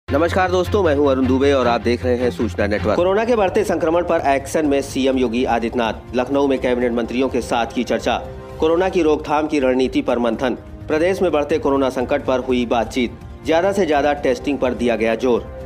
नमस्कार दोस्तों, मैं हूं अरुण दुबे और आप देख रहे हैं सूचना नेटवर्क। कोरोना के बढ़ते संक्रमण पर एक्शन में सीएम योगी आदित्यनाथ। लखनऊ में कैबिनेट मंत्रियों के साथ की चर्चा। कोरोना की रोकथाम की रणनीति पर मंथन। प्रदेश में बढ़ते कोरोना संकट पर हुई बातचीत। ज्यादा से ज्यादा टेस्टिंग पर दिया गया जोर।